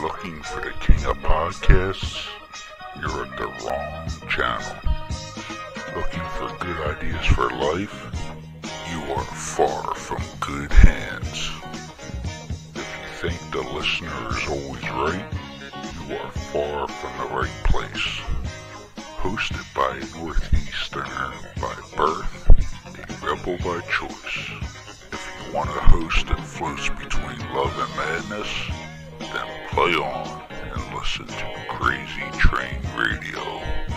Looking for the king of podcasts? You're at the wrong channel. Looking for good ideas for life? You are far from good hands. If you think the listener is always right, you are far from the right place. Hosted by a Northeasterner by birth, a rebel by choice. If you want a host that floats between love and madness, then play on and listen to Crazy Train Radio.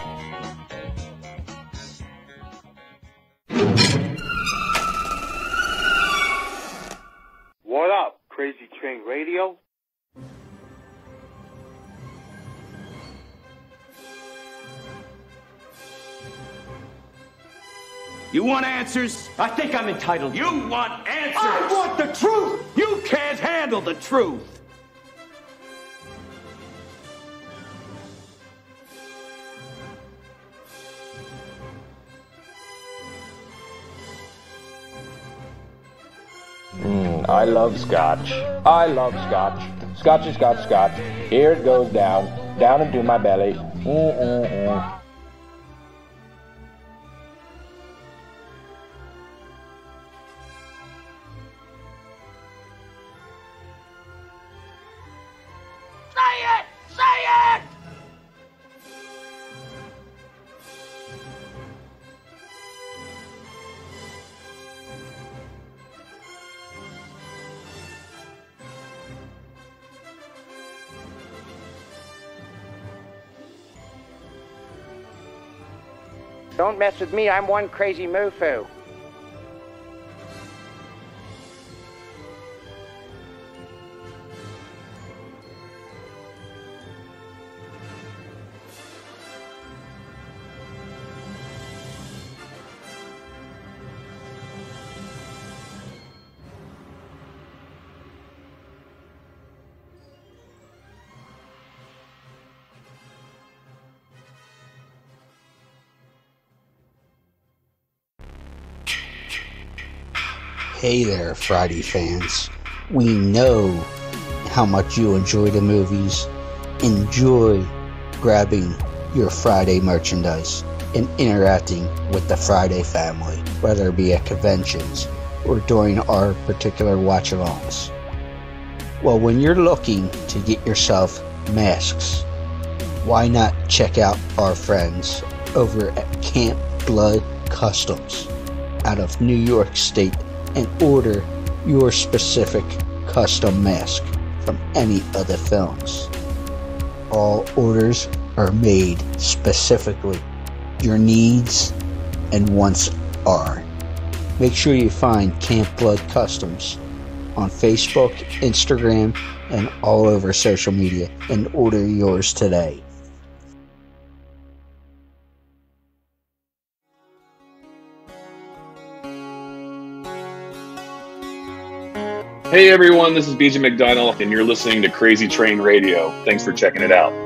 What up, Crazy Train Radio? You want answers? I think I'm entitled. You want answers? I want the truth! You can't handle the truth! I love scotch. I love scotch. Scotchy, scotch, scotch. Here it goes down into my belly. Don't mess with me, I'm one crazy mofo. Hey there, Friday fans. We know how much you enjoy the movies. Enjoy grabbing your Friday merchandise and interacting with the Friday family, whether it be at conventions or during our particular watch-alongs. Well, when you're looking to get yourself masks, why not check out our friends over at Camp Blood Customs out of New York State and order your specific custom mask from any of the films. All orders are made specifically. Your needs and wants are. Make sure you find Camp Blood Customs on Facebook, Instagram, and all over social media and order yours today. Hey everyone, this is BJ McDonnell, and you're listening to Crazy Train Radio. Thanks for checking it out.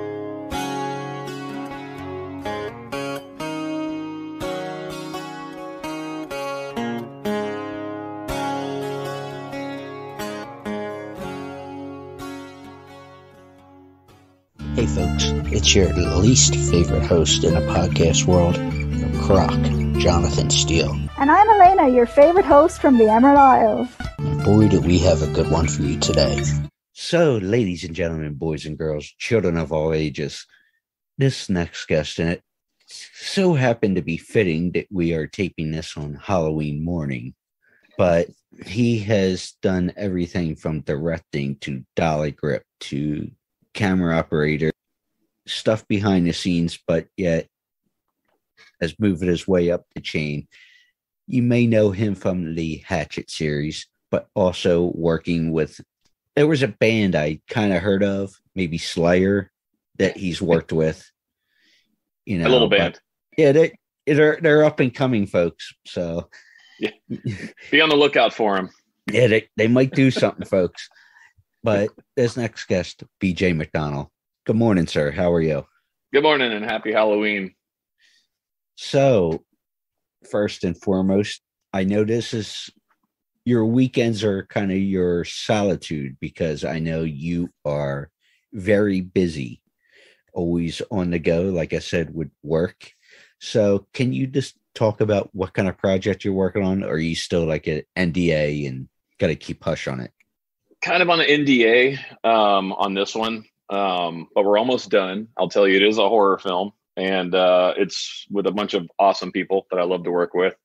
Hey folks, it's your least favorite host in the podcast world, the Croc, Jonathan Steele. And I'm Elena, your favorite host from the Emerald Isles. And boy, do we have a good one for you today. So, ladies and gentlemen, boys and girls, children of all ages, this next guest, and it so happened to be fitting that we are taping this on Halloween morning, but he has done everything from directing to dolly grip to camera operator, stuff behind the scenes, but yet has moved his way up the chain. You may know him from the Hatchet series, but also working with, there was a band I kind of heard of, maybe Slayer, that he's worked with. You know, a little band. Yeah, they're up and coming folks. So yeah. Be on the lookout for them. Yeah, they might do something, folks. But this next guest, BJ McDonnell. Good morning, sir. How are you? Good morning and happy Halloween. So, first and foremost, I know this is your weekends are kind of your solitude because I know you are very busy, always on the go, like I said, with work. So can you just talk about what kind of project you're working on? Or are you still like an NDA and got to keep hush on it? Kind of on an NDA on this one, but we're almost done. I'll tell you, it is a horror film, and it's with a bunch of awesome people that I love to work with.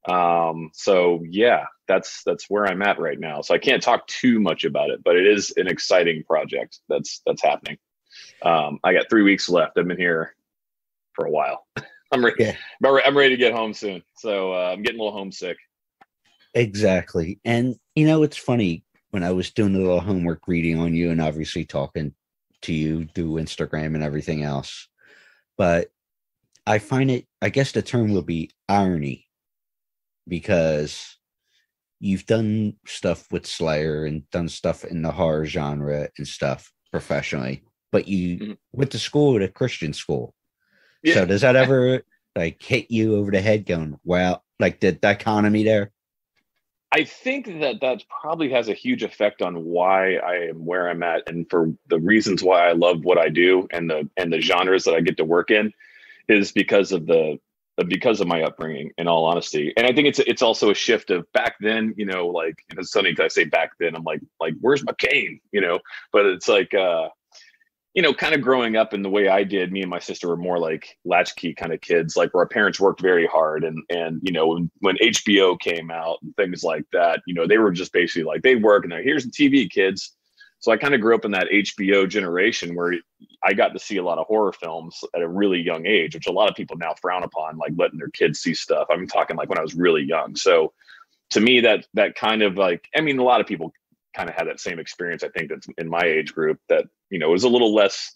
So yeah, that's where I'm at right now. So I can't talk too much about it, but it is an exciting project that's happening. I got 3 weeks left. I've been here for a while. I'm ready. Yeah. I'm ready to get home soon. So I'm getting a little homesick. Exactly. And it's funny, when I was doing a little homework reading on you and obviously talking to you through Instagram and everything else, but I find it, I guess the term will be irony, because you've done stuff with Slayer and done stuff in the horror genre and stuff professionally, but you went to school at a Christian school. Yeah. So does that ever like hit you over the head going, wow, like the dichotomy there? I think that probably has a huge effect on why I am where I'm at, and for the reasons why I love what I do and the genres that I get to work in is because of my upbringing, in all honesty. And I think it's also a shift of back then, like, it's funny because I say back then, I'm like, where's my cane? But it's like, kind of growing up in the way I did, me and my sister were more like latchkey kind of kids, like where our parents worked very hard. And when HBO came out and things like that, they were just basically like, they'd work and they're, here's the TV, kids. So I kind of grew up in that HBO generation where I got to see a lot of horror films at a really young age, which a lot of people now frown upon, like letting their kids see stuff. I'm talking like when I was really young. So to me, that kind of like, I mean, a lot of people kind of had that same experience. I think that's in my age group that, it was a little less,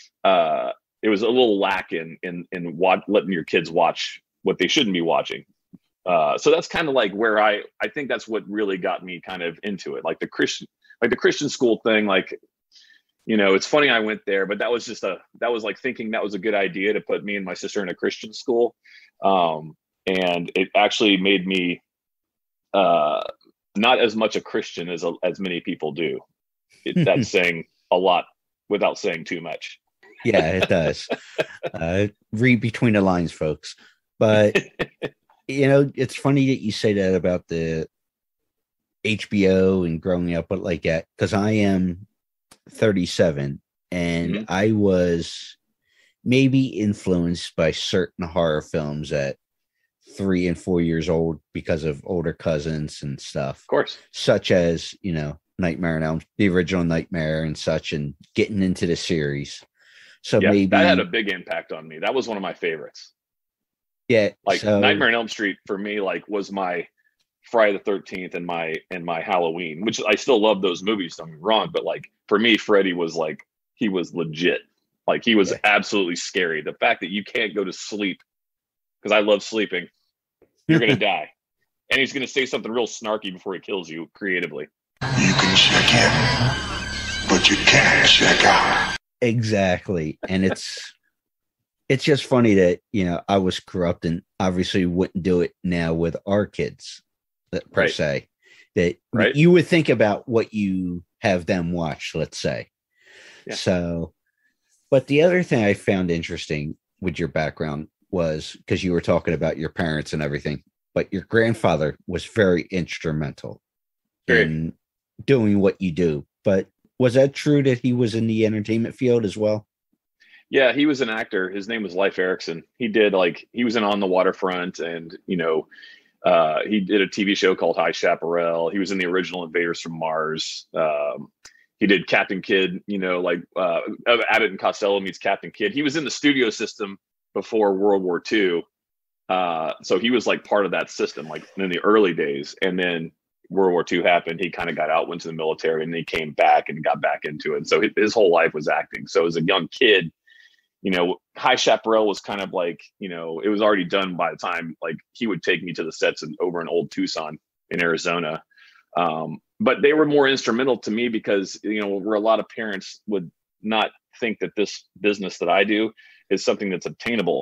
it was a little lack in letting your kids watch what they shouldn't be watching. So that's kind of like where I think that's what really got me kind of into it. Like the Christian school thing, like, it's funny I went there, but that was like thinking that was a good idea to put me and my sister in a Christian school. And it actually made me not as much a Christian as many people do. That's saying a lot without saying too much. Yeah, it does. Read between the lines, folks. But, it's funny that you say that about the HBO and growing up like that, because I am 37 and I was maybe influenced by certain horror films at 3 and 4 years old because of older cousins and stuff. Of course. Such as, Nightmare on Elm, the original Nightmare and such, and getting into the series. So yeah, maybe that had a big impact on me. That was one of my favorites. Yeah. Like Nightmare on Elm Street for me, like was my Friday the 13th and my Halloween, which I still love those movies, don't get me wrong. But like for me, Freddy was like, he was legit. Like he was absolutely scary. The fact that you can't go to sleep, because I love sleeping, you're going to die. And he's going to say something real snarky before he kills you creatively. You can check in, but you can't check out. Exactly. And it's just funny that, I was corrupt and obviously wouldn't do it now with our kids per se. That you would think about what you have them watch, let's say. Yeah. So, but the other thing I found interesting with your background was, because you were talking about your parents and everything, but your grandfather was very instrumental in doing what you do. But was that true that he was in the entertainment field as well? Yeah, he was an actor. His name was Leif Erikson. He was in On the Waterfront, and he did a TV show called High Chaparral. He was in the original Invaders from Mars. He did Captain Kidd, Abbott and Costello meets Captain Kidd. He was in the studio system before World War II. So he was like part of that system, like in the early days. And then World War II happened. He kind of got out, went to the military, and then he came back and got back into it. So his whole life was acting. So as a young kid, High Chaparral was kind of like, it was already done by the time, like he would take me to the sets over in Old Tucson in Arizona. But they were more instrumental to me because, where a lot of parents would not think that this business that I do is something that's obtainable.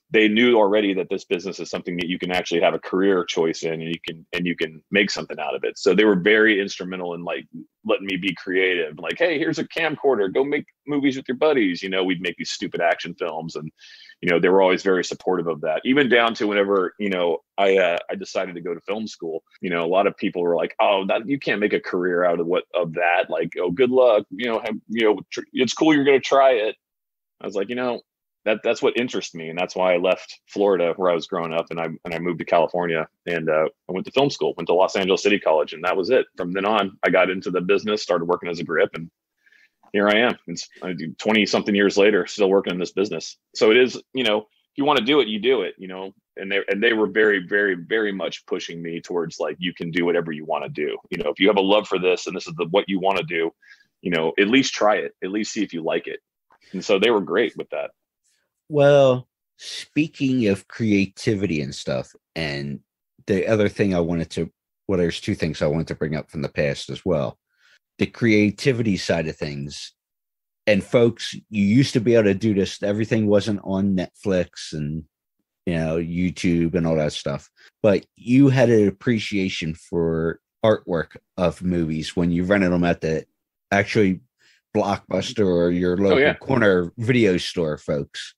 they knew already that this business is something that you can actually have a career choice in, and you can make something out of it. So they were very instrumental in like letting me be creative. Like, hey, here's a camcorder, go make movies with your buddies. You know, we'd make these stupid action films, and you know, they were always very supportive of that. Even down to whenever, you know, I decided to go to film school. You know, a lot of people were like, "Oh, that you can't make a career out of that. Like, oh, good luck. You know, it's cool. You're going to try it." I was like, you know, that's what interests me, and that's why I left Florida, where I was growing up, and I moved to California, and I went to film school, went to Los Angeles City College, and that was it. From then on, I got into the business, started working as a grip, and here I am. It's 20 something years later, still working in this business. So it is, you know, if you want to do it, you do it, you know. And they were very, very, very much pushing me towards like, you can do whatever you want to do. You know, if you have a love for this and this is what you want to do, you know, at least try it, at least see if you like it. And so they were great with that. Well, speaking of creativity and stuff, and the other thing there's two things I wanted to bring up from the past as well. The creativity side of things. And folks, you used to be able to do this. Everything wasn't on Netflix and, you know, YouTube and all that stuff. But you had an appreciation for artwork of movies when you rented them at the actually Blockbuster or your local corner video store, folks.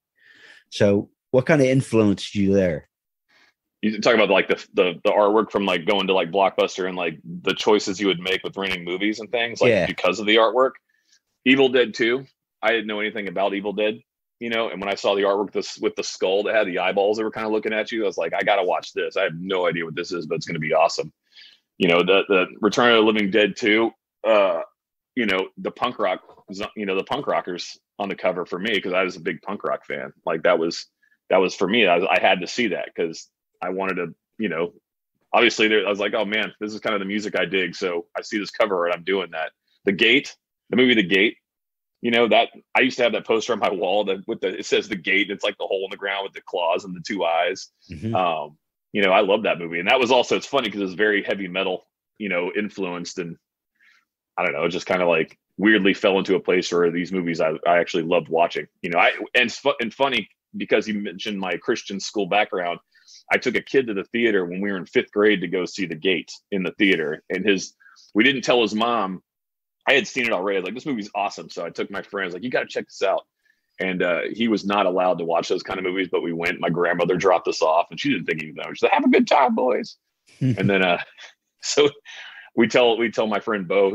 So what kind of influenced you there? You talk about like the artwork from like going to like Blockbuster and like the choices you would make with renting movies and things like because of the artwork. Evil Dead 2. I didn't know anything about Evil Dead, you know, and when I saw the artwork with the skull that had the eyeballs that were kind of looking at you, I was like, I gotta watch this. I have no idea what this is, but it's gonna be awesome. You know, the Return of the Living Dead 2, you know, the punk rockers on the cover for me, because I was a big punk rock fan. Like that was for me. I had to see that because I wanted to, you know, obviously I was like, oh man, this is kind of the music I dig. So I see this cover and I'm doing that. The movie The Gate, you know, that I used to have that poster on my wall it says The Gate. It's like the hole in the ground with the claws and the two eyes. Mm-hmm. You know, I love that movie. And that was also, it's funny because it's very heavy metal, you know, influenced, and I don't know, it just kind of like weirdly fell into a place where these movies I actually loved watching, you know. And funny because you mentioned my Christian school background, I took a kid to the theater when we were in 5th grade to go see The Gate in the theater, and we didn't tell his mom. I had seen it already. I was like, this movie's awesome. So I took my friends, like, you got to check this out. And he was not allowed to watch those kind of movies, but we went. My grandmother dropped us off, and she didn't think anything. She's like, have a good time, boys. And then so we tell my friend Bo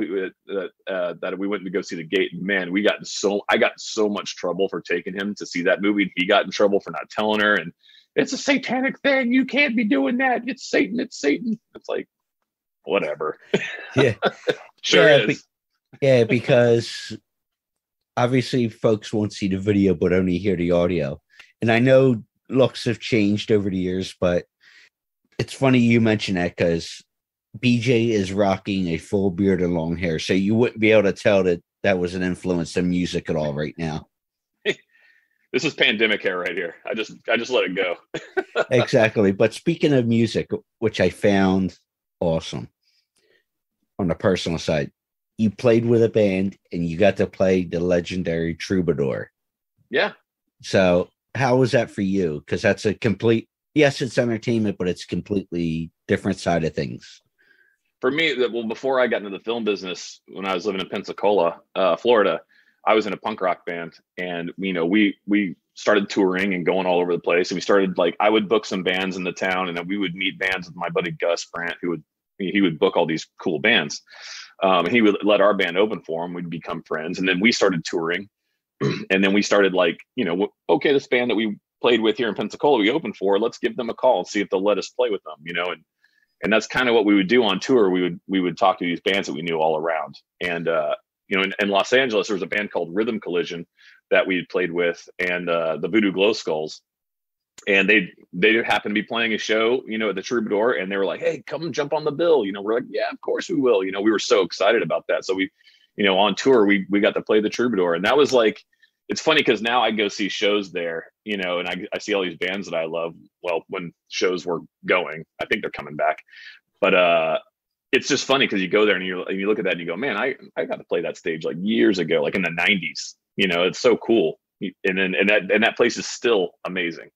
that we went to go see The Gate. And man, I got so much trouble for taking him to see that movie. He got in trouble for not telling her, and it's a satanic thing. You can't be doing that. It's Satan. It's Satan. It's like, whatever. Yeah, sure is. Yeah, because obviously folks won't see the video, but only hear the audio. And I know looks have changed over the years, but it's funny you mention that because BJ is rocking a full beard and long hair. So you wouldn't be able to tell that was an influence in music at all right now. This is pandemic hair right here. I just let it go. Exactly. But speaking of music, which I found awesome on the personal side, you played with a band and you got to play the legendary Troubadour. Yeah. So how was that for you? Because that's yes, it's entertainment, but it's completely different side of things. For me, before I got into the film business, when I was living in Pensacola, Florida, I was in a punk rock band, and you know, we started touring and going all over the place. And we started I would book some bands in the town, and then we would meet bands with my buddy Gus Brandt, he would book all these cool bands. And he would let our band open for him. We'd become friends. And then we started touring. And then we started okay, this band that we played with here in Pensacola, we opened for, let's give them a call and see if they'll let us play with them, you know? And that's kind of what we would do on tour. We would talk to these bands that we knew all around. And, you know, in Los Angeles, there was a band called Rhythm Collision that we had played with, and the Voodoo Glow Skulls. And they happened to be playing a show, you know, at the Troubadour, and they were like, hey, come jump on the bill. You know, we're like, yeah, of course we will. You know, we were so excited about that. So we, you know, on tour, we got to play the Troubadour. And that was it's funny because now I go see shows there, you know, and I see all these bands that I love. Well, when shows were going, I think they're coming back. But it's just funny because you go there and you look at that and you go, man, I got to play that stage years ago, in the 90s. You know, it's so cool. And that place is still amazing.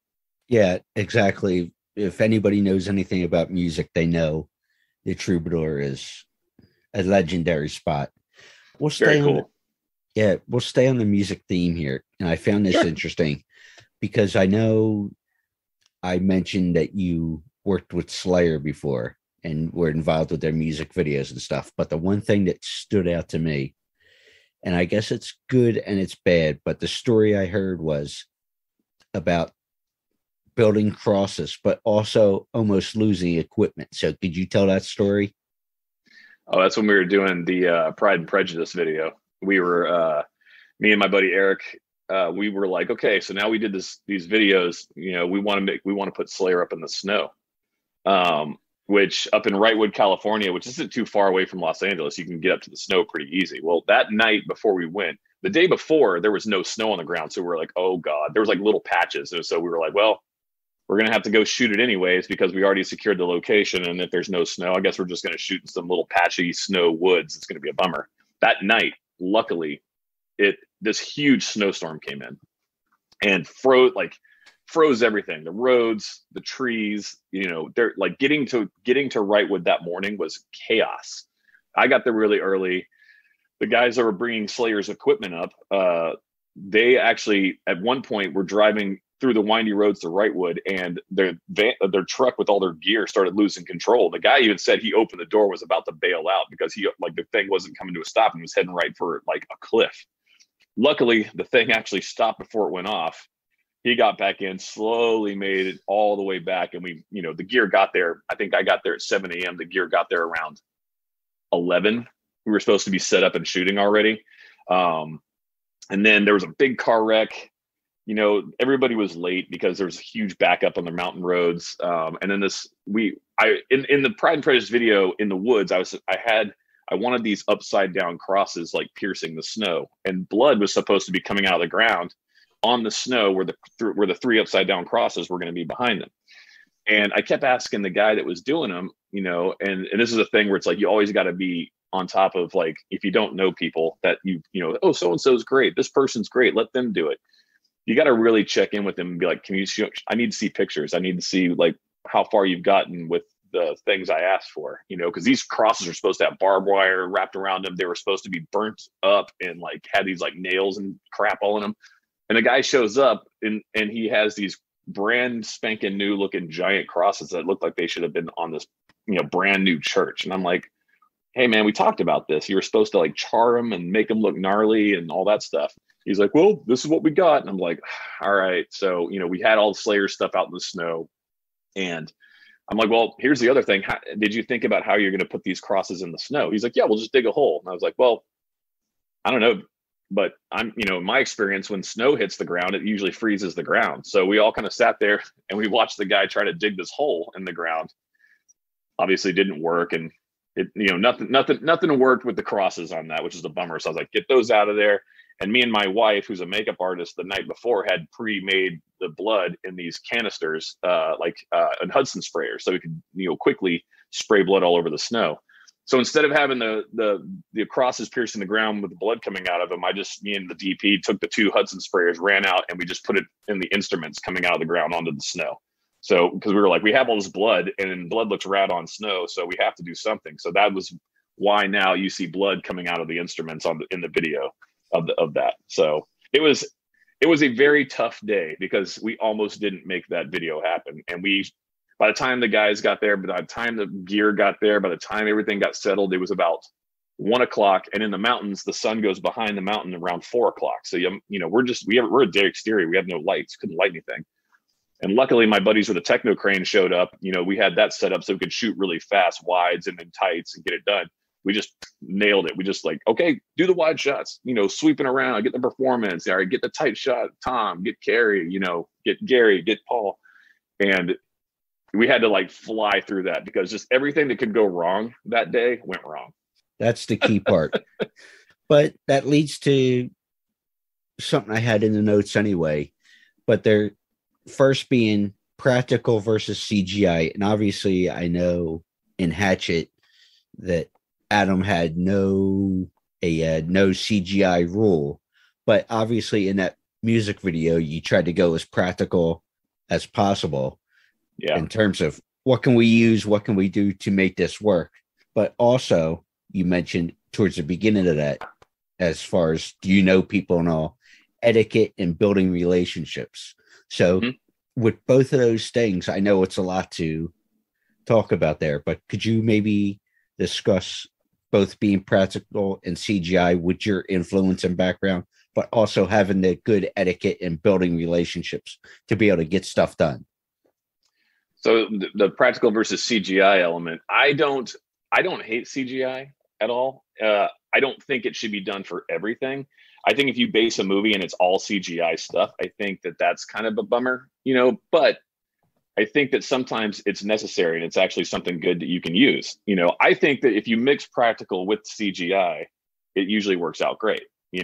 Yeah, exactly. If anybody knows anything about music, they know the Troubadour is a legendary spot. We'll Very stay on, cool. yeah, we'll stay on the music theme here. And I found this Sure. interesting because I know I mentioned that you worked with Slayer before and were involved with their music videos and stuff. But the one thing that stood out to me, and I guess it's good and it's bad, but the story I heard was about building crosses, but also almost losing equipment. So could you tell that story? Oh, that's when we were doing the Pride and Prejudice video. We were me and my buddy Eric. We were like, okay, so now we did these videos. We want to put Slayer up in the snow, which up in Wrightwood, California, which isn't too far away from Los Angeles, you can get up to the snow pretty easy. Well, that night before we went, the day before, there was no snow on the ground, so we were like, oh god, there was like little patches, and so we were like, well, we're gonna have to go shoot it anyways because we already secured the location, and if there's no snow, I guess we're just gonna shoot in some little patchy snow woods. It's gonna be a bummer. That night, luckily, this huge snowstorm came in and froze everything. The roads, the trees. They're like getting to Wrightwood that morning was chaos. I got there really early. The guys that were bringing Slayer's equipment up, they actually at one point were driving through the windy roads to Wrightwood, and their truck with all their gear started losing control. The guy even said he opened the door, was about to bail out because the thing wasn't coming to a stop and was heading right for like a cliff. Luckily, the thing actually stopped before it went off. He got back in, slowly made it all the way back, and the gear got there. I think I got there at 7 a.m. The gear got there around 11. We were supposed to be set up and shooting already. And then there was a big car wreck. Everybody was late because there was a huge backup on the mountain roads. And then in the Pride and Prejudice video in the woods, I wanted these upside down crosses like piercing the snow, and blood was supposed to be coming out of the ground on the snow where the three upside down crosses were going to be behind them. And I kept asking the guy that was doing them, and this is a thing where it's like, you always got to be on top of, like, if you don't know people that oh, so-and-so's great, this person's great, let them do it. You got to really check in with them and be like, I need to see pictures. I need to see like how far you've gotten with the things I asked for, because these crosses are supposed to have barbed wire wrapped around them. They were supposed to be burnt up and like had these like nails and crap all in them. And the guy shows up and he has these brand spanking new looking giant crosses that look like they should have been on this, brand new church. And I'm like, hey man, we talked about this. You were supposed to like char them and make them look gnarly and all that stuff. He's like, well, this is what we got. And I'm like, all right. So, we had all the Slayer stuff out in the snow. And I'm like, well, here's the other thing. Did you think about how you're going to put these crosses in the snow? He's like, yeah, we'll just dig a hole. And I was like, well, I don't know. But in my experience, when snow hits the ground, it usually freezes the ground. So we all kind of sat there and we watched the guy try to dig this hole in the ground. Obviously didn't work. And it, nothing worked with the crosses on that, which is a bummer. So I was like, get those out of there. And me and my wife, who's a makeup artist, the night before had pre-made the blood in these canisters, in Hudson sprayers, so we could, quickly spray blood all over the snow. So instead of having the crosses piercing the ground with the blood coming out of them, me and the DP took the 2 Hudson sprayers, ran out, and we just put it in the instruments coming out of the ground onto the snow. So because we were like, we have all this blood, and blood looks rad on snow, so we have to do something. So that was why now you see blood coming out of the instruments in the video of that. So it was a very tough day because we almost didn't make that video happen. And by the time the guys got there, by the time the gear got there, by the time everything got settled, it was about 1 o'clock. And in the mountains, the sun goes behind the mountain around 4 o'clock. So we're a day exterior. We have no lights, couldn't light anything. And luckily, my buddies with the techno crane showed up. We had that set up so we could shoot really fast wides and then tights and get it done. We just nailed it. We just like, okay, do the wide shots, sweeping around, get the performance. All right, get the tight shot, Tom, get Carrie, get Gary, get Paul. And we had to like fly through that because just everything that could go wrong that day went wrong. That's the key part. But that leads to something I had in the notes anyway. But they're first being practical versus CGI. And obviously I know in Hatchet that Adam had no CGI rule, but obviously in that music video, you tried to go as practical as possible in terms of what can we use, what can we do to make this work. But also, you mentioned towards the beginning of that, as far as do you know people and all, etiquette and building relationships. So with both of those things, I know it's a lot to talk about there, but could you maybe discuss both being practical and CGI with your influence and background, but also having the good etiquette and building relationships to be able to get stuff done? So the practical versus CGI element, I don't hate CGI at all. I don't think it should be done for everything. I think if you base a movie and it's all CGI stuff, I think that's kind of a bummer, but I think that sometimes it's necessary and it's actually something good that you can use. I think that if you mix practical with CGI, it usually works out great.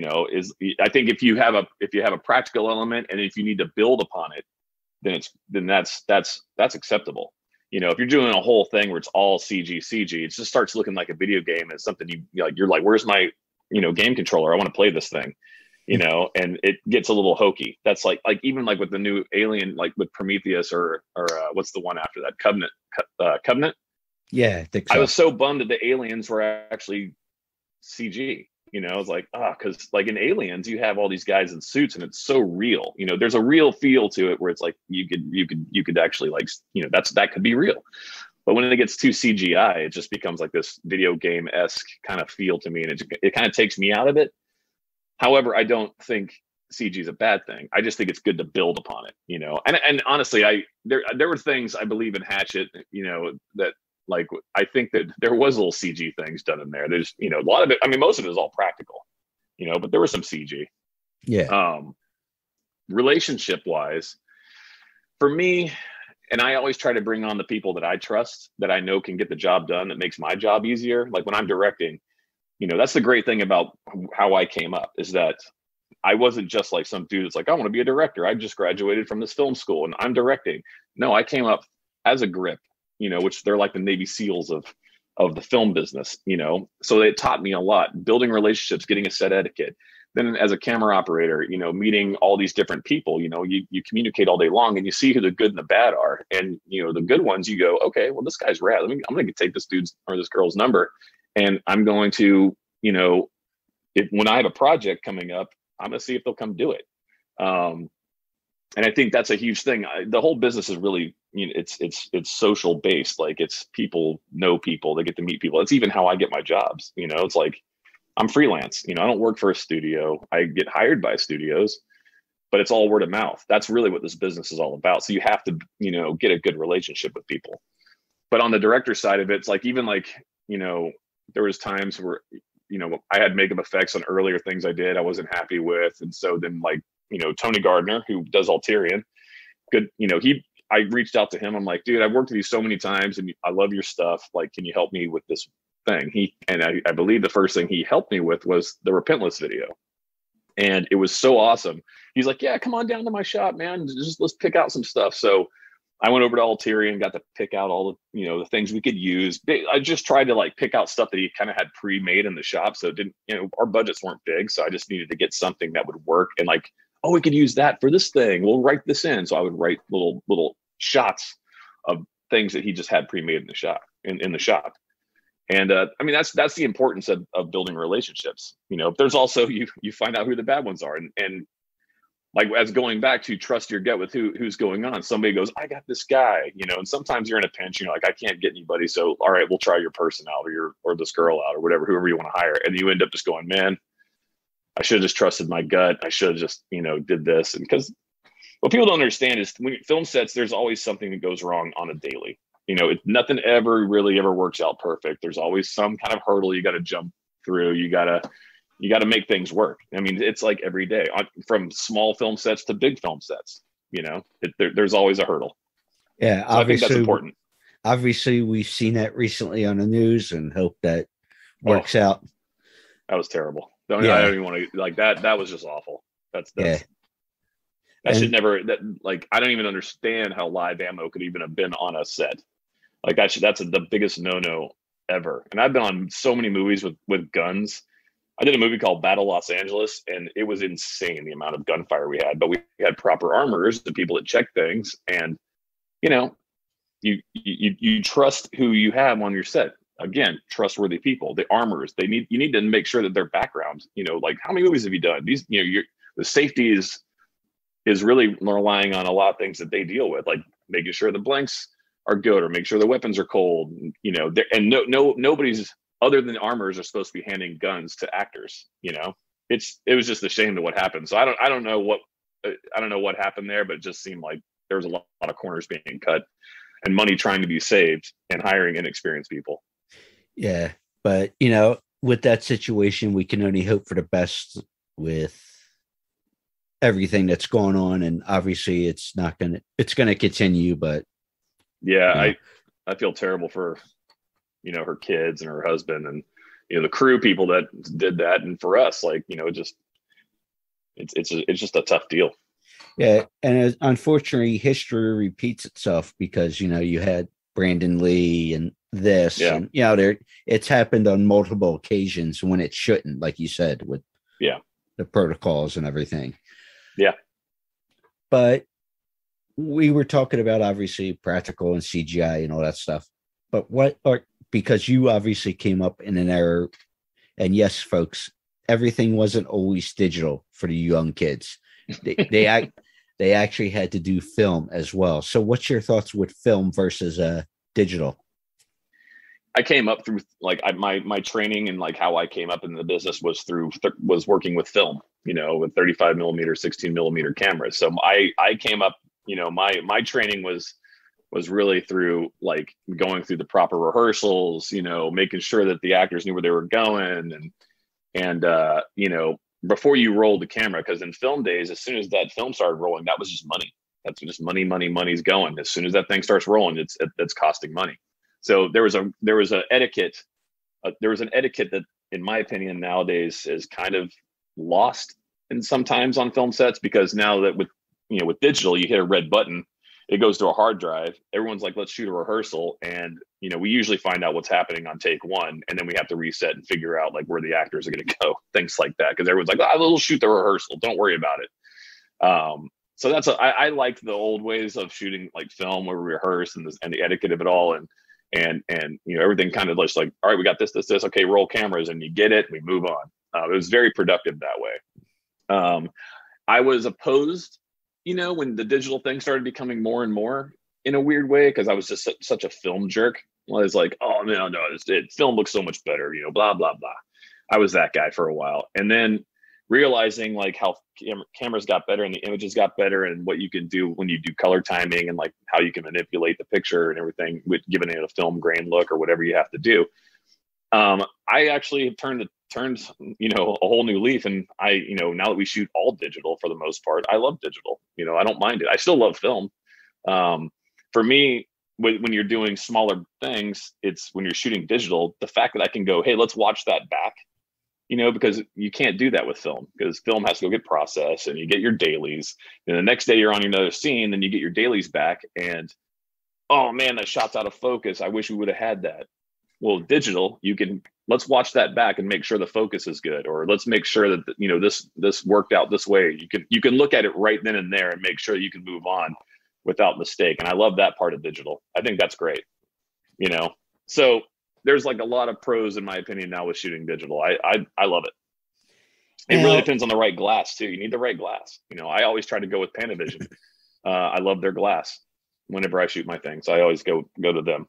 I think if you have a practical element and if you need to build upon it, then that's acceptable. If you're doing a whole thing where it's all CG, it just starts looking like a video game and something you're like, where's my, game controller? I want to play this thing, and it gets a little hokey. That's like even like with the new Alien, like with Prometheus or what's the one after that? Covenant. Yeah, I think so. I was so bummed that the aliens were actually CG. It's like, because like in Aliens, you have all these guys in suits and it's so real. There's a real feel to it where it's like you could actually like, that could be real. But when it gets too CGI, it just becomes like this video game-esque kind of feel to me, and it kind of takes me out of it. However, I don't think CG is a bad thing. I just think it's good to build upon it, And honestly, there were things I believe in Hatchet, that like I think that there was little CG things done in there. There's a lot of it. I mean, most of it is all practical, but there was some CG. Yeah. Relationship wise, for me, and I always try to bring on the people that I trust, that I know can get the job done. That makes my job easier. Like when I'm directing, that's the great thing about how I came up, is that I wasn't just like some dude that's like, I want to be a director. I just graduated from this film school and I'm directing. No, I came up as a grip, which they're like the Navy SEALs of the film business, so it taught me a lot, building relationships, getting a set etiquette. Then as a camera operator, meeting all these different people, you communicate all day long and you see who the good and the bad are. And, the good ones, you go, okay, well, this guy's rad. I'm going to take this dude's or this girl's number. And I'm going to, when I have a project coming up, I'm going to see if they'll come do it. And I think that's a huge thing. The whole business is really, it's social based. Like it's people know people, they get to meet people. It's even how I get my jobs. It's like, I'm freelance, I don't work for a studio. I get hired by studios, but it's all word of mouth. That's really what this business is all about. So you have to, get a good relationship with people. But on the director side of it, it's like, even like, there was times where, I had makeup effects on earlier things I did, I wasn't happy with. And so then like, Tony Gardner, who does Ulterior, good, I reached out to him. I'm like, dude, I've worked with you so many times and I love your stuff. Like, can you help me with this thing? I believe the first thing he helped me with was the Repentless video. And it was so awesome. He's like, yeah, come on down to my shop, man. Let's pick out some stuff. So I went over to Ulterior and got to pick out all the, the things we could use. I just tried to like pick out stuff that he kind of had pre-made in the shop. So it didn't, our budgets weren't big. So I just needed to get something that would work and like, oh, we could use that for this thing. We'll write this in. So I would write little shots of things that he just had pre-made in the shop, in the shop. And I mean, that's the importance of building relationships. There's also, you find out who the bad ones are. And like, as going back to trust your gut with who's going on, somebody goes, I got this guy, and sometimes you're in a pinch, like, I can't get anybody. So, all right, we'll try your person out or this girl out or whatever, whoever you want to hire. And you end up just going, man, I should have just trusted my gut. I should have just, did this. And because what people don't understand is when film sets, there's always something that goes wrong on a daily. Nothing ever works out perfect. There's always some kind of hurdle you got to jump through. You got to make things work. I mean, it's like every day, from small film sets to big film sets. There's always a hurdle. Yeah, so I think that's important. Obviously, we've seen that recently on the news, and hope that works out. That was terrible. I don't even want to like that. That was just awful. That should never. I don't even understand how live ammo could even have been on a set. That's the biggest no-no ever. And I've been on so many movies with guns I did a movie called Battle Los Angeles, and it was insane the amount of gunfire we had. But we had proper armors, the people that check things, and you know, you trust who you have on your set. Again, trustworthy people. The armors, you need to make sure that their background. You know, like how many movies have you done? These, you know, the safety is really relying on a lot of things that they deal with, like making sure the blanks are good or make sure the weapons are cold. You know, and nobody's other than armors are supposed to be handing guns to actors. You know, it was just a shame to what happened. So I don't know what happened there, but it just seemed like there was a lot of corners being cut and money trying to be saved and hiring inexperienced people. Yeah, but you know, with that situation, we can only hope for the best with everything that's going on, and obviously it's going to continue. But yeah, you know. I feel terrible for, you know, her kids and her husband and, you know, the crew people that did that. And for us, like, you know, it's just a tough deal. Yeah. And unfortunately, history repeats itself because, you know, you had Brandon Lee and this, and, you know, it's happened on multiple occasions when it shouldn't, like you said, with the protocols and everything. Yeah. But we were talking about obviously practical and CGI and all that stuff. But because you obviously came up in an era, and yes, folks, everything wasn't always digital for the young kids. They actually had to do film as well. So what's your thoughts with film versus digital? I came up through my training and like how I came up in the business was was working with film, you know, with 35 millimeter, 16 millimeter cameras. So I came up, you know, my training was really through like going through the proper rehearsals, you know, making sure that the actors knew where they were going and you know, before you rolled the camera, because in film days, as soon as that film started rolling, that was just money. That's just money's going. As soon as that thing starts rolling, it's costing money. So there was an etiquette that, in my opinion, nowadays is kind of lost and sometimes on film sets, because now that with digital, you hit a red button, it goes to a hard drive. Everyone's like, let's shoot a rehearsal. And, you know, we usually find out what's happening on take one, and then we have to reset and figure out like where the actors are going to go, things like that. Cause everyone's like, we'll shoot the rehearsal. Don't worry about it. So I liked the old ways of shooting like film where we rehearse and the etiquette of it all. And, you know, everything kind of just like, all right, we got this, okay, roll cameras, and you get it. And we move on. It was very productive that way. I was opposed, you know, when the digital thing started becoming more and more in a weird way, because I was just such a film jerk. I was like, oh no, film looks so much better, you know, blah, blah, blah. I was that guy for a while. And then realizing like how cameras got better and the images got better and what you can do when you do color timing and like how you can manipulate the picture and everything with giving it a film grain look or whatever you have to do. I actually turned, you know, a whole new leaf. And you know, now that we shoot all digital for the most part, I love digital. You know, I don't mind it. I still love film. For me, when you're doing smaller things, it's when you're shooting digital, the fact that I can go, hey, let's watch that back, you know, because you can't do that with film, because film has to go get processed and you get your dailies. And the next day you're on another scene, then you get your dailies back and, oh man, that shot's out of focus. I wish we would have had that. Well, digital, let's watch that back and make sure the focus is good, or let's make sure that, you know, this worked out this way. You can look at it right then and there and make sure you can move on without mistake. And I love that part of digital. I think that's great, you know? So there's like a lot of pros in my opinion now with shooting digital. I love it. It really depends on the right glass too. You need the right glass. You know, I always try to go with Panavision. I love their glass whenever I shoot my things. I always go to them.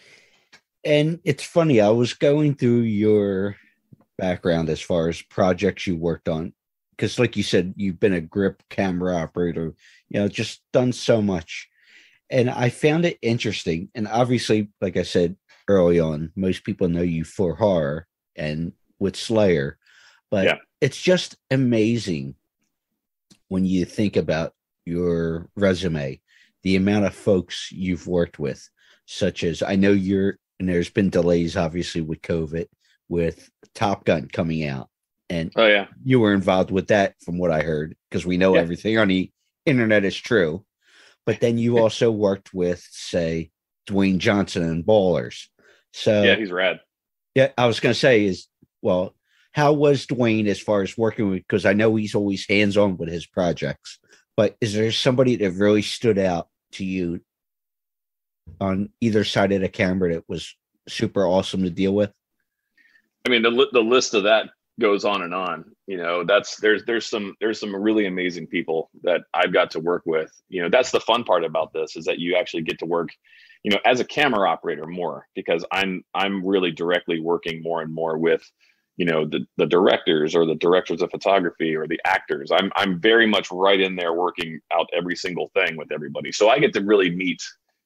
And it's funny, I was going through your background as far as projects you worked on, because like you said, you've been a grip camera operator, you know, just done so much. And I found it interesting. And obviously, like I said early on, most people know you for horror and with Slayer, but it's just amazing when you think about your resume, the amount of folks you've worked with, such as, I know and there's been delays, obviously, with COVID, with Top Gun coming out. And you were involved with that, from what I heard, because we know everything on the internet is true. But then you also worked with, say, Dwayne Johnson and Ballers. So yeah, he's rad. Yeah, I was going to say how was Dwayne as far as working with, because I know he's always hands-on with his projects, but is there somebody that really stood out to you on either side of the camera that was super awesome to deal with? I mean, the list of that goes on and on. There's some really amazing people that I've got to work with. That's the fun part about this, is that you actually get to work, as a camera operator more, because I'm really directly working more and more with, the directors or the directors of photography or the actors. I'm very much right in there working out every single thing with everybody. So I get to really meet,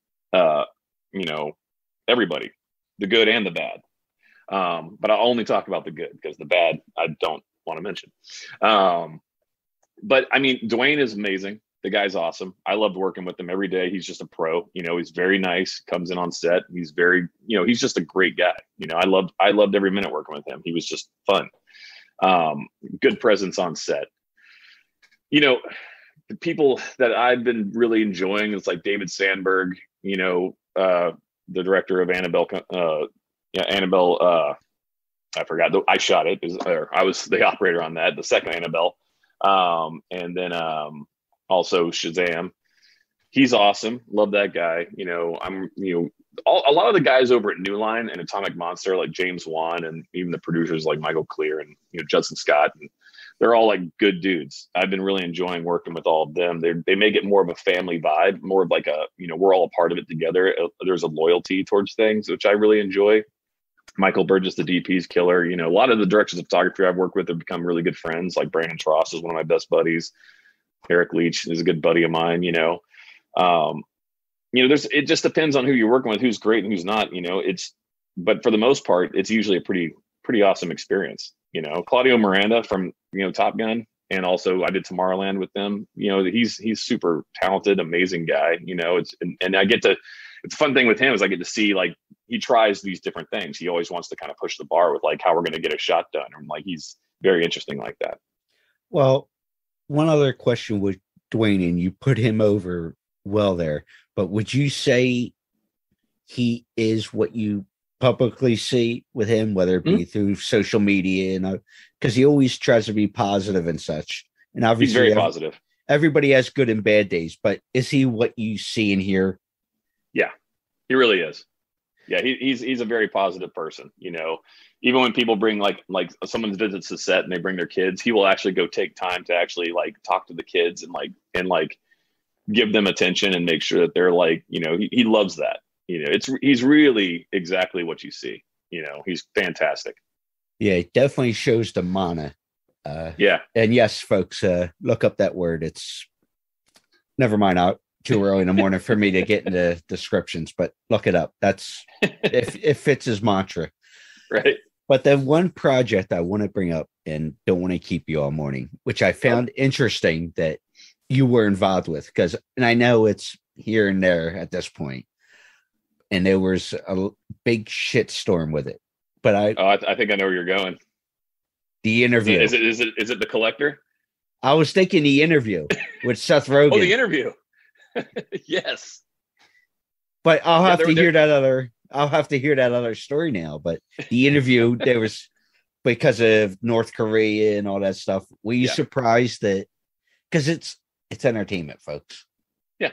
everybody, the good and the bad. But I'll only talk about the good, because the bad I don't want to mention. But I mean, Dwayne is amazing. The guy's awesome. I loved working with him every day. He's just a pro. He's very nice, comes in on set. He's very, he's just a great guy. I loved every minute working with him. He was just fun. Good presence on set. The people that I've been really enjoying is like David Sandberg, the director of Annabelle. Annabelle, I forgot. I shot it. I was the operator on that, the second Annabelle. And then also Shazam. He's awesome. Love that guy. A lot of the guys over at New Line and Atomic Monster, like James Wan, and even the producers like Michael Clear and Judson Scott, and they're all like good dudes. I've been really enjoying working with all of them. They make it more of a family vibe, more of like a, we're all a part of it together. There's a loyalty towards things, which I really enjoy. Michael Burgess, the DP's killer. A lot of the directors of photography I've worked with have become really good friends. Like Brandon Tross is one of my best buddies. Eric Leach is a good buddy of mine. It just depends on who you're working with, who's great and who's not. But for the most part, it's usually a pretty awesome experience. Claudio Miranda from Top Gun, and also I did Tomorrowland with them. He's super talented, amazing guy. And I get to. The fun thing with him is I get to see, like, he tries these different things. He always wants to kind of push the bar with like how we're going to get a shot done. And like, he's very interesting like that. Well, one other question with Dwayne, and you put him over well there, but would you say he is what you publicly see with him, whether it be through social media, and because he always tries to be positive and such, and obviously he's very positive. Everybody has good and bad days, but is he what you see and hear? Yeah, he really is. Yeah, he's a very positive person. Even when people bring like someone visits the set and they bring their kids, he will actually go take time to actually like talk to the kids and give them attention and make sure that they're like, he loves that. He's really exactly what you see. He's fantastic. Yeah, it definitely shows the mana. Yeah. And yes, folks, look up that word. It's never mind out. Too early in the morning for me to get into descriptions, but look it up. That's it fits his mantra. Right. But then one project I want to bring up, and don't want to keep you all morning, which I found interesting that you were involved with, and I know it's here and there at this point, and there was a big shitstorm with it. But I think I know where you're going. The interview. Is it The Collector? I was thinking The Interview with Seth Rogen. Oh, The Interview. Yes, but I'll have to hear that other story now. But The Interview, there was, because of North Korea and all that stuff. Were you surprised that, because it's entertainment, folks? Yeah,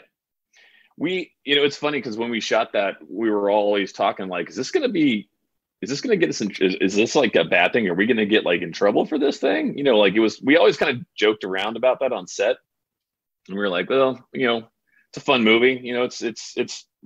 it's funny because when we shot that, we were always talking like, is this going to get us in, is this like a bad thing? Are we going to get like in trouble for this thing? We always kind of joked around about that on set, and we were like, well, it's a fun movie. It's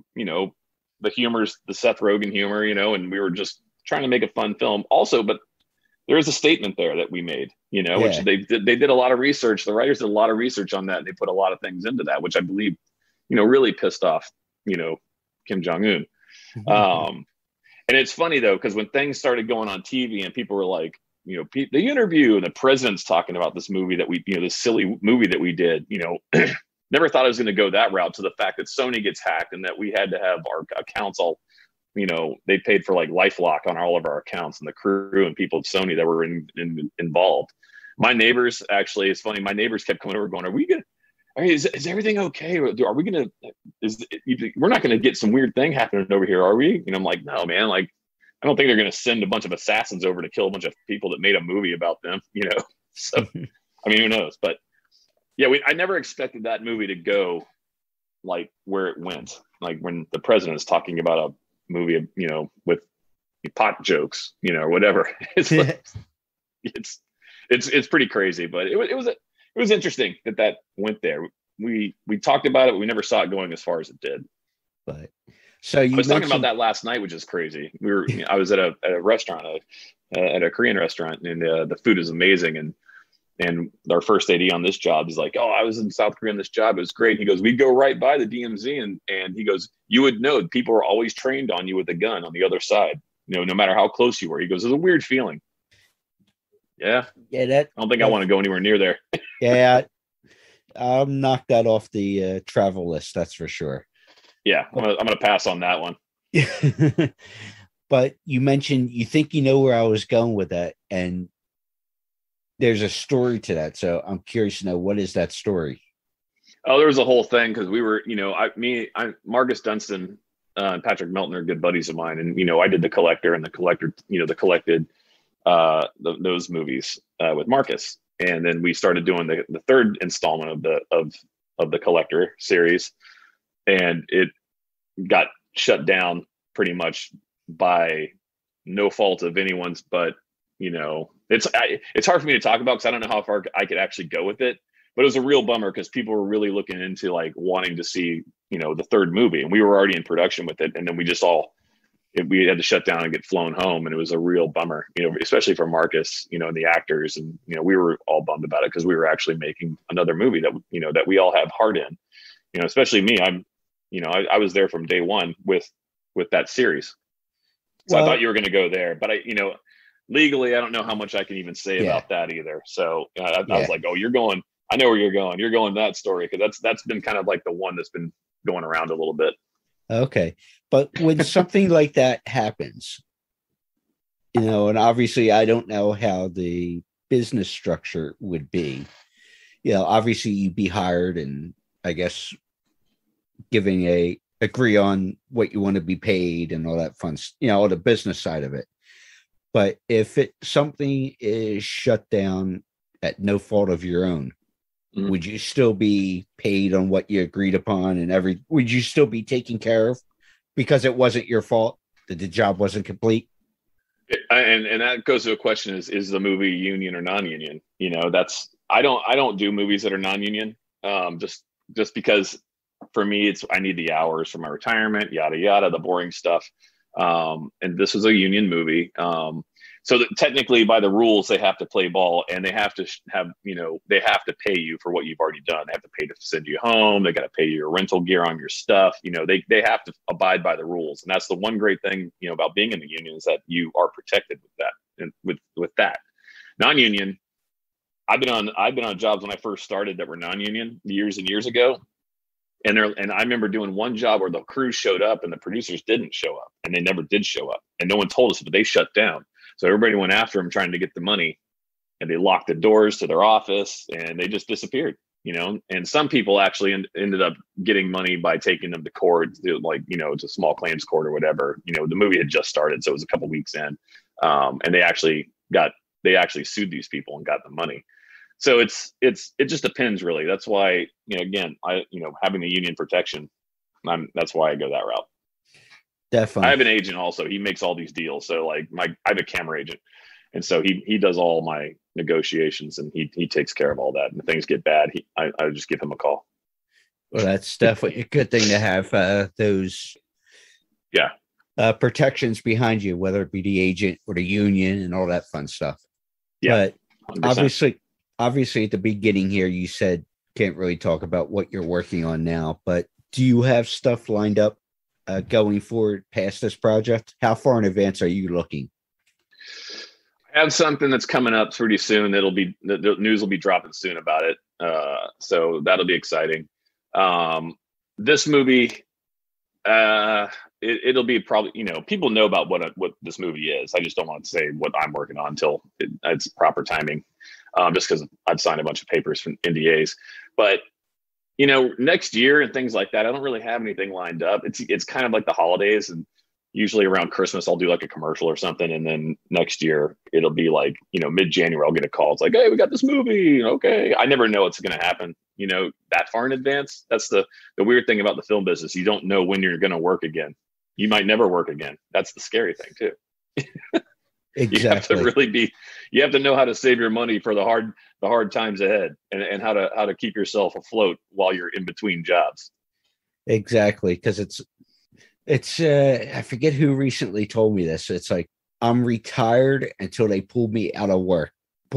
the humor's the Seth Rogen humor, and we were just trying to make a fun film also, but there is a statement there that we made, which they did a lot of research. The writers did a lot of research on that, and they put a lot of things into that, which I believe, really pissed off, Kim Jong-un. And it's funny though, because when things started going on TV and people were like, The Interview, and the president's talking about this movie that we, this silly movie that we did, never thought I was going to go that route, to the fact that Sony gets hacked and that we had to have our accounts all, they paid for like LifeLock on all of our accounts, and the crew and people at Sony that were involved. My neighbors, actually, it's funny. My neighbors kept coming over going, is everything okay? Are we going to, we're not going to get some weird thing happening over here, are we? And I'm like, no, man, like I don't think they're going to send a bunch of assassins over to kill a bunch of people that made a movie about them, So, I mean, who knows? But yeah, I never expected that movie to go like where it went. Like when the president is talking about a movie, with pot jokes, or whatever. It's like, it's pretty crazy, but it was interesting that went there. We talked about it, but we never saw it going as far as it did. But so I was talking about that last night, which is crazy. I was at a restaurant, at a Korean restaurant, and the food is amazing. And our first AD on this job is like, oh, I was in South Korea on this job. It was great. He goes, we'd go right by the DMZ, and he goes, you would know people are always trained on you with a gun on the other side. No matter how close you were. He goes, it's a weird feeling. Yeah. Yeah. I don't think I want to go anywhere near there. Yeah. I'll knock that off the travel list. That's for sure. Yeah. I'm going to pass on that one. But you mentioned, you think you know where I was going with that. And there's a story to that. So I'm curious to know, what is that story? Oh, there was a whole thing. Cause we were, Marcus Dunstan, and Patrick Melton are good buddies of mine. And, I did The Collector, and The Collector, The Collected, those movies with Marcus. And then we started doing the third installment of the Collector series. And it got shut down pretty much by no fault of anyone's, but, it's hard for me to talk about because I don't know how far I could actually go with it. But it was a real bummer because people were really looking into like wanting to see, the third movie, and we were already in production with it. And then we had to shut down and get flown home. And it was a real bummer, especially for Marcus, and the actors. And, we were all bummed about it because we were actually making another movie that, that we all have heart in, especially me. I was there from day one with that series. So I thought you were going to go there, but legally, I don't know how much I can even say about that either. So I was like, oh, you're going, I know where you're going. You're going that story. Cause that's been kind of like the one that's been going around a little bit. Okay. But when something like that happens, and obviously I don't know how the business structure would be, obviously you'd be hired and I guess agree on what you want to be paid and all that fun, all the business side of it. But if something is shut down at no fault of your own, would you still be paid on what you agreed upon and would you still be taken care of because it wasn't your fault that the job wasn't complete? And that goes to a question is the movie union or non-union? I don't do movies that are non-union. Just because for me, I need the hours for my retirement, yada, yada, the boring stuff. And this was a union movie. So that technically by the rules, they have to play ball and they have to they have to pay you for what you've already done. They have to pay to send you home. They got to pay you your rental gear on your stuff. They have to abide by the rules. And that's the one great thing, about being in the union is that you are protected with that. And with that non-union, I've been on jobs when I first started that were non-union years and years ago. And I remember doing one job where the crew showed up and the producers didn't show up, and they never did show up, and no one told us, but they shut down. So everybody went after them trying to get the money, and they locked the doors to their office and they just disappeared, and some people actually ended up getting money by taking them to court, to small claims court or whatever. The movie had just started, so it was a couple weeks in, and they actually sued these people and got the money. So it just depends really. That's why, again, having the union protection, that's why I go that route. Definitely. I have an agent also. He makes all these deals. So I have a camera agent. And so he does all my negotiations and he takes care of all that. And if things get bad, I just give him a call. Well, that's definitely a good thing to have those protections behind you, whether it be the agent or the union and all that fun stuff. Yeah. But obviously at the beginning here, you said can't really talk about what you're working on now, but do you have stuff lined up going forward past this project? How far in advance are you looking? I have something that's coming up pretty soon. The news will be dropping soon about it. So that'll be exciting. This movie, it'll be probably, people know about what this movie is. I just don't want to say what I'm working on until it's proper timing. Just because I've signed a bunch of papers from NDAs, but next year and things like that, I don't really have anything lined up. It's kind of like the holidays, and Usually around Christmas, I'll do like a commercial or something. And then next year it'll be like, mid-January, I'll get a call. It's like, hey, we got this movie. Okay. I never know what's going to happen, that far in advance. That's the weird thing about the film business. You don't know when you're going to work again. You might never work again. That's the scary thing too. Exactly. You have to know how to save your money for the hard times ahead, and how to keep yourself afloat while you're in between jobs. Exactly. Because it's I forget who recently told me this. It's like, I'm retired until they pulled me out to work.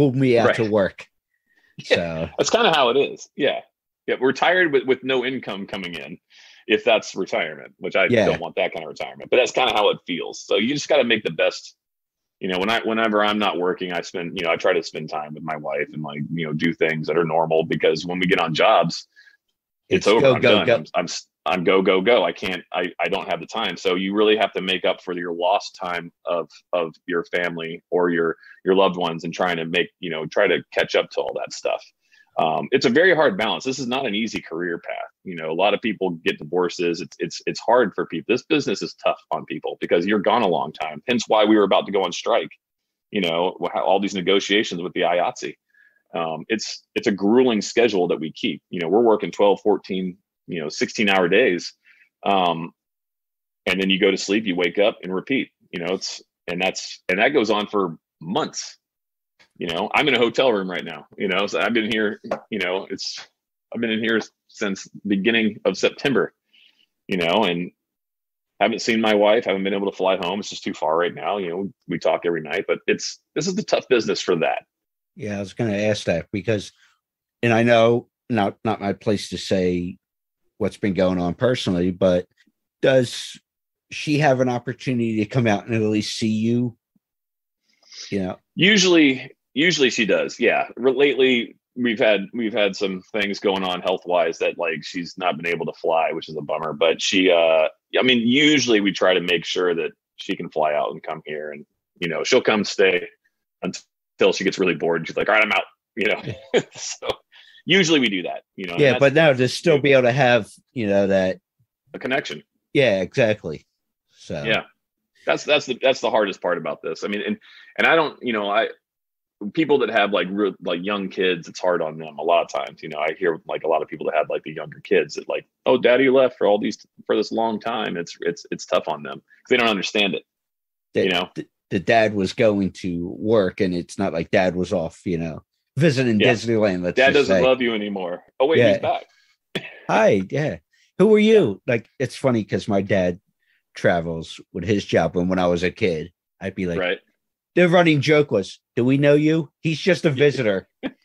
Yeah, So that's kind of how it is. Yeah. Retired with no income coming in, if that's retirement, which I don't want that kind of retirement, but that's kind of how it feels. So you just got to make the best. Whenever I'm not working, I try to spend time with my wife and do things that are normal, because when we get on jobs, it's over. I'm done. Go. I'm go. I don't have the time. So you really have to make up for your lost time of your family or your loved ones, and try to catch up to all that stuff. It's a very hard balance. This is not an easy career path. A lot of people get divorces. It's hard for people. This business is tough on people because you're gone a long time. Hence why we were about to go on strike. All these negotiations with the IATSE. It's a grueling schedule that we keep. We're working 12, 14, 16-hour days. And then you go to sleep, you wake up and repeat. That goes on for months. I'm in a hotel room right now, so I've been here, I've been in here since beginning of September, and haven't seen my wife, haven't been able to fly home. It's just too far right now. We talk every night, but this is the tough business for that. Yeah, I was going to ask that because, and I know not my place to say what's been going on personally, but does she have an opportunity to come out and at least see you? Usually she does. Yeah. Lately we've had some things going on health-wise that she's not been able to fly, which is a bummer, but usually we try to make sure that she can fly out and come here, and, she'll come stay until she gets really bored. And she's like, all right, I'm out, so usually we do that, Yeah. But now to still be able to have, that a connection. Yeah, exactly. So yeah, that's the hardest part about this. I mean, and I don't, people that have young kids, it's hard on them a lot of times. I hear a lot of people that have the younger kids that oh, daddy left for this long time. It's tough on them because they don't understand it. The dad was going to work, and it's not like dad was off, visiting Disneyland. Dad doesn't love you anymore. Oh wait, he's back. Hi, yeah. Who are you? It's funny because my dad travels with his job, and when I was a kid, I'd be like, right. The running joke was, do we know you? He's just a visitor.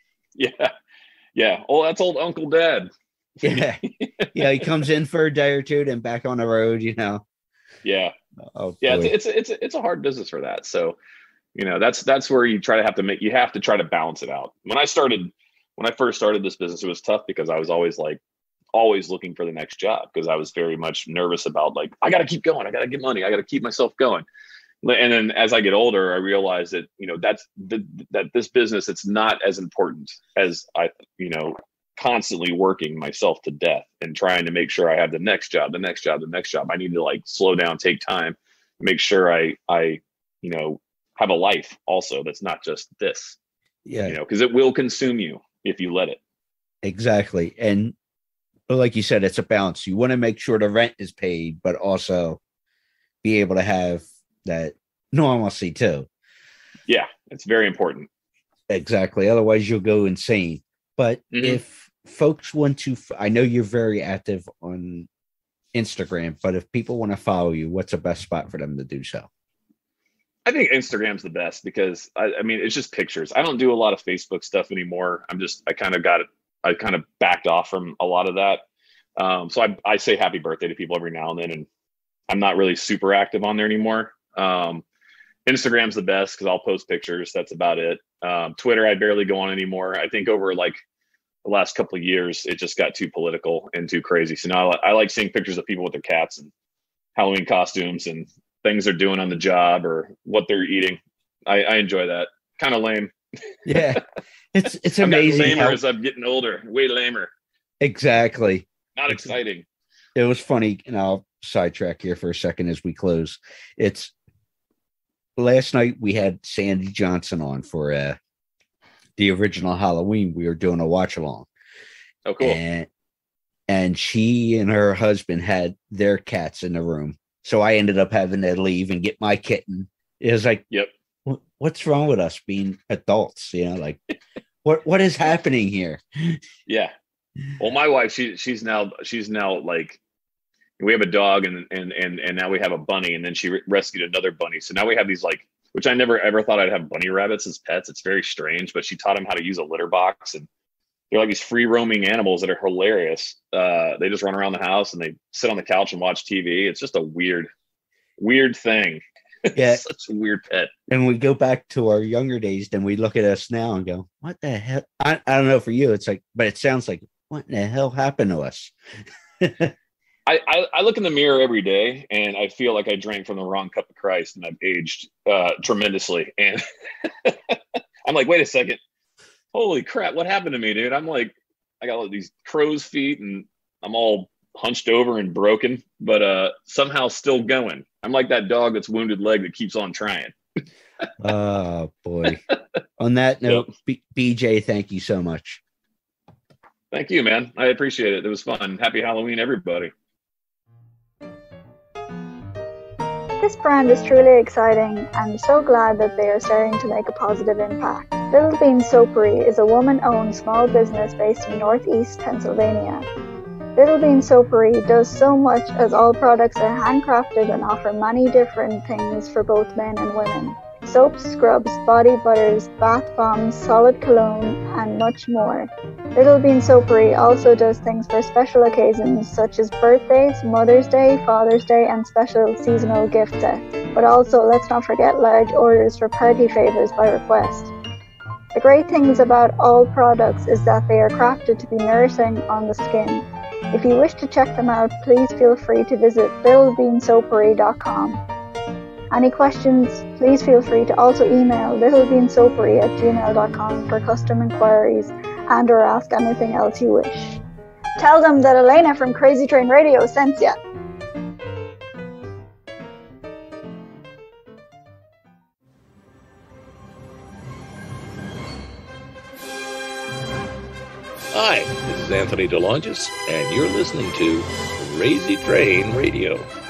Yeah. Oh, that's old Uncle Dad. Yeah. He comes in for a day or two, then back on the road, Yeah. Oh, yeah. boy. It's a hard business for that. So, that's where you have to try to balance it out. When I first started this business, it was tough because I was always looking for the next job, because I was very much nervous about I got to keep going. I got to get money. I got to keep myself going. And then as I get older, I realize that, that this business, it's not as important as I, constantly working myself to death and trying to make sure I have the next job. I need to slow down, take time, make sure I have a life also. That's not just this, because it will consume you if you let it. Exactly. And like you said, it's a balance. You want to make sure the rent is paid, but also be able to have that normalcy too. Yeah, it's very important. Exactly. Otherwise you'll go insane. But if folks want to, I know you're very active on Instagram, but if people want to follow you, what's the best spot for them to do so? I think Instagram's the best because I mean, it's just pictures. I don't do a lot of Facebook stuff anymore. I kind of backed off from a lot of that. So I say happy birthday to people every now and then, and I'm not really super active on there anymore. Instagram's the best because I'll post pictures. That's about it. Twitter, I barely go on anymore. I think over the last couple of years, it just got too political and too crazy. So now I like seeing pictures of people with their cats and Halloween costumes and things they're doing on the job or what they're eating. I enjoy that. Kind of lame. Yeah. It's amazing. Lamer as I'm getting older, way lamer. Exactly. Not exciting. It was funny, sidetrack here for a second as we close. It's last night we had Sandy Johnson on for the original Halloween. We were doing a watch along. Oh, cool. And she and her husband had their cats in the room. So I ended up having to leave and get my kitten. It was like, yep. What's wrong with us being adults? You know, like what is happening here? Yeah. Well, my wife, she's now like, we have a dog and now we have a bunny, and then she rescued another bunny. So now we have these, like, which I never ever thought I'd have bunny rabbits as pets. It's very strange, but she taught them how to use a litter box, and they're like these free roaming animals that are hilarious. They just run around the house and they sit on the couch and watch TV. It's just a weird thing. Yeah. Such a weird pet. And we go back to our younger days, then we look at us now and go, what the hell? I don't know for you. It's like, but it sounds like, what in the hell happened to us? I look in the mirror every day and I feel like I drank from the wrong cup of Christ, and I've aged tremendously. And I'm like, wait a second. Holy crap. What happened to me, dude? I'm like, I got all these crow's feet and I'm all hunched over and broken, but somehow still going. I'm like that dog that's wounded leg that keeps on trying. Oh, boy. On that note, yep. BJ, thank you so much. Thank you, man. I appreciate it. It was fun. Happy Halloween, everybody. This brand is truly exciting, and I'm so glad that they are starting to make a positive impact. Little Bean Soapery is a woman-owned small business based in Northeast Pennsylvania. Little Bean Soapery does so much, as all products are handcrafted and offer many different things for both men and women. Soaps, scrubs, body butters, bath bombs, solid cologne, and much more. Little Bean Soapery also does things for special occasions such as birthdays, Mother's Day, Father's Day, and special seasonal gift sets. But also, let's not forget large orders for party favors by request. The great things about all products is that they are crafted to be nourishing on the skin. If you wish to check them out, please feel free to visit littlebeansoapery.com. Any questions, please feel free to also email littlebeansoapery@gmail.com for custom inquiries and or ask anything else you wish. Tell them that Elena from Crazy Train Radio sent ya. Hi, this is Anthony DeLongis, and you're listening to Crazy Train Radio.